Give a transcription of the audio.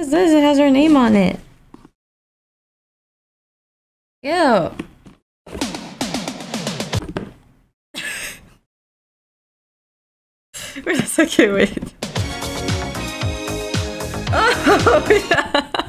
What's this? It has her name on it. Ew. Wait a second, wait. Oh, yeah.